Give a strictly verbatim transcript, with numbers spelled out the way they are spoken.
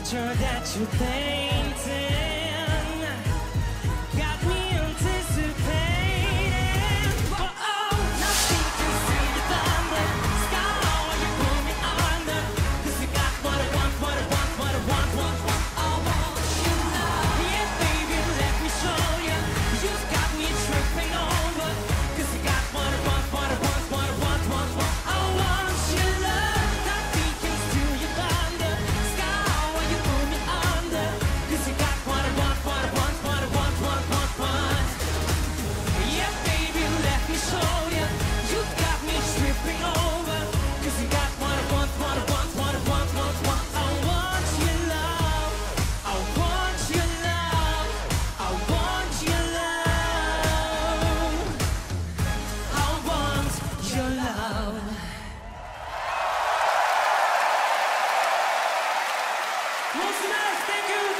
picture that you're painting got me anticipating. Oh, nothing can see the thunder. Sky, you pull me under. 'Cause you got what I want, what I want, what I want, want, want. I want you love. Yeah, baby, let me show you. You've got me tripping over. 'Cause you got what I want, what I want, what I want, want, want. I want you love. Nothing can steal your thunder. Sky, you pull me under. 'Cause you got what I want, what I want, what I want, want, want, want. Yeah, baby, let me show you. You've got me tripping over. 'Cause you got what I want, what I want, what I want, want, want. I want your love. I want your love. I want your love. I want your love. Monster Mass, thank you.